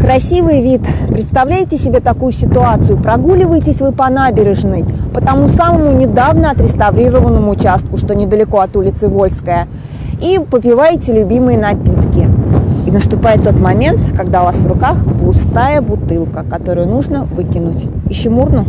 Красивый вид. Представляете себе такую ситуацию? Прогуливаетесь вы по набережной, по тому самому недавно отреставрированному участку, что недалеко от улицы Вольская, и попиваете любимые напитки. И наступает тот момент, когда у вас в руках пустая бутылка, которую нужно выкинуть. Ищем урну.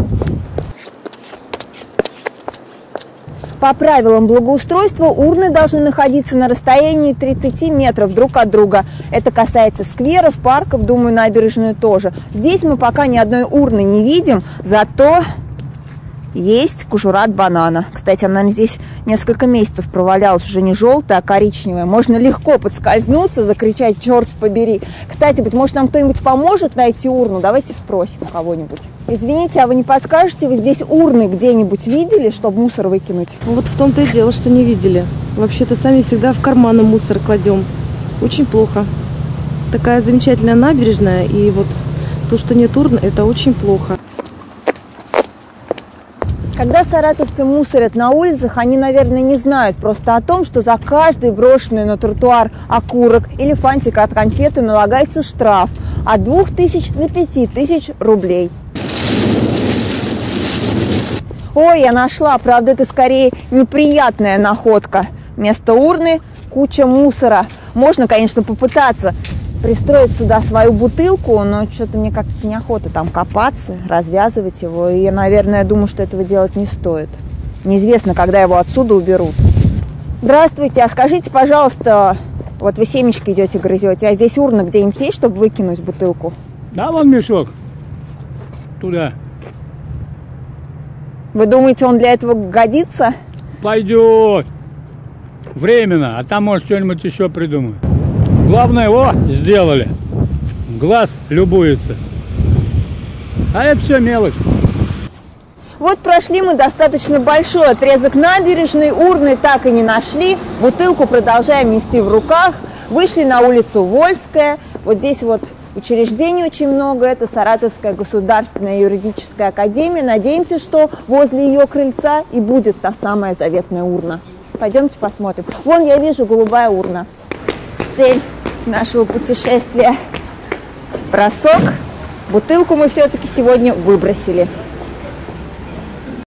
По правилам благоустройства урны должны находиться на расстоянии 30 метров друг от друга. Это касается скверов, парков, думаю, набережную тоже. Здесь мы пока ни одной урны не видим, зато есть кожура от банана. Кстати, она, наверное, здесь несколько месяцев провалялась, уже не желтая, а коричневая. Можно легко подскользнуться, закричать «черт побери». Кстати, быть может, нам кто-нибудь поможет найти урну? Давайте спросим у кого-нибудь. Извините, а вы не подскажете, вы здесь урны где-нибудь видели, чтобы мусор выкинуть? Вот в том-то и дело, что не видели. Вообще-то сами всегда в карманы мусор кладем. Очень плохо. Такая замечательная набережная, и вот то, что нет урн, это очень плохо. Когда саратовцы мусорят на улицах, они, наверное, не знают просто о том, что за каждый брошенный на тротуар окурок или фантик от конфеты налагается штраф от 2000 до 5000 рублей. Ой, я нашла, правда, это скорее неприятная находка. Вместо урны куча мусора. Можно, конечно, попытаться пристроить сюда свою бутылку, но что-то мне как-то неохота там копаться, развязывать его. И я, наверное, думаю, что этого делать не стоит. Неизвестно, когда его отсюда уберут. Здравствуйте, а скажите, пожалуйста, вот вы семечки идете грызете, а здесь урна где-нибудь есть, чтобы выкинуть бутылку? Да, вон мешок. Туда. Вы думаете, он для этого годится? Пойдет. Временно, а там, может, что-нибудь еще придумают. Главное, сделали. Глаз любуется. А это все мелочь. Вот прошли мы достаточно большой отрезок набережной, урны так и не нашли, бутылку продолжаем нести в руках, вышли на улицу Вольская, вот здесь вот учреждений очень много, это Саратовская государственная юридическая академия, надеемся, что возле ее крыльца и будет та самая заветная урна. Пойдемте посмотрим. Вон я вижу голубая урна. Цель нашего путешествия. Бросок. Бутылку мы все-таки сегодня выбросили.